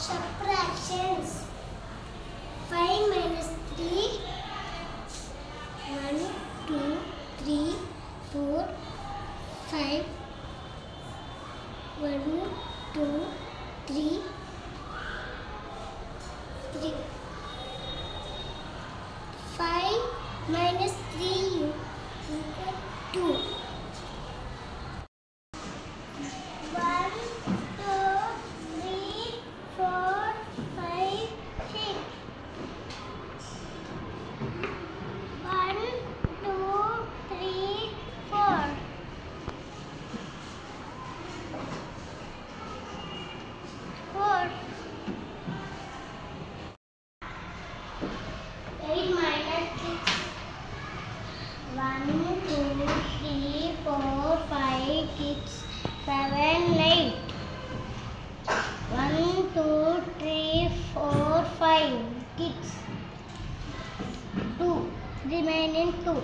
Subtractions. 5 minus 3. 1, 2, 3, 4, 5. 1, 2, 3, 3. 5 minus 3 equal 2. 1, 2, 3, 4, 5, 6. 1, 2, 3, 4. 4. 8 minus 6. 1, 2, 3, 4, 5, 6, 7, 8. 1, 2, 3, 4, 5. Kids. 2. Remaining 2.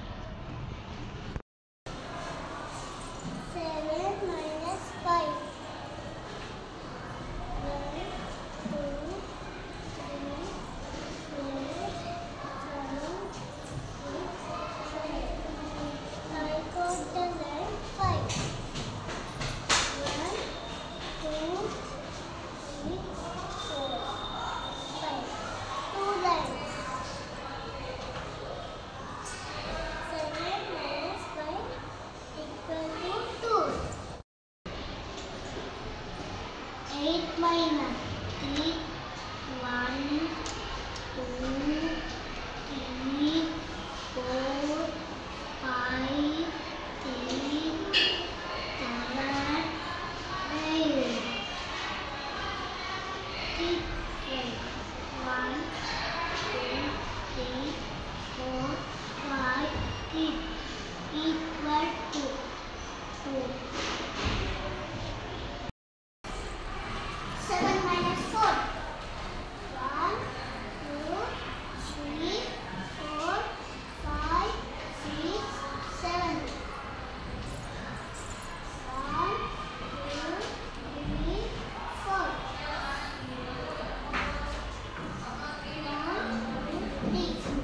7 minus 5. 1, 2, 3, 4, 7, 8, 9. I got the line 5. 1, 2, 3, 4, 5. 2 lines. 7 minus 5 equal to 2. 8 minus 3. 1, 2, 3, 4, 5, 6, 7, 8. 1, 2, 3, 4, 5, 6 equal to 2. 7 minus 4. 1, 2, 3, 4, 5, 6, 7. 1, 2, 3, 4. 1, 2, 3.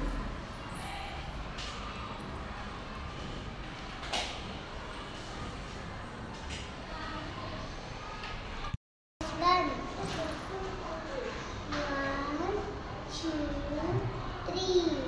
1, 2, 3.